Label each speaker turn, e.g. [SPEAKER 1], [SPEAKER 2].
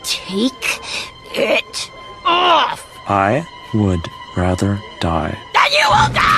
[SPEAKER 1] Take it off!
[SPEAKER 2] I would rather die.
[SPEAKER 1] Then you will die!